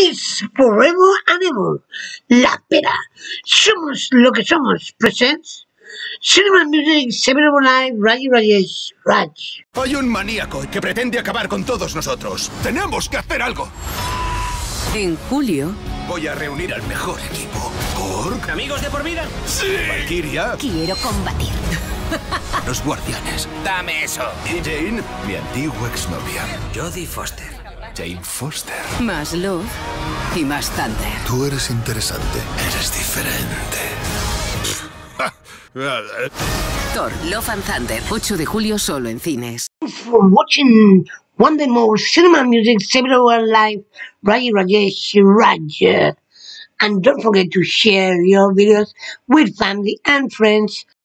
is Forever and Ever. La pera. Somos lo que somos. Presents Cinema Music 7 Live, Raji Rajesh Raj. Hay un maníaco que pretende acabar con todos nosotros. ¡Tenemos que hacer algo! En julio... Voy a reunir al mejor equipo. ¿Korg? ¿Amigos de por vida? ¡Sí! Valkyria. Quiero combatir. Los guardianes. Dame eso. Y Jane, mi antigua exnovia. Jodie Foster. Jane Foster. Más Love y más Thunder. Tú eres interesante. Eres diferente. Thor, Love and Thunder. 8 de julio solo en cines. For watching one day more Cinema Music 7 Live, Raji Rajesh Raj. And don't forget to share your videos with family and friends.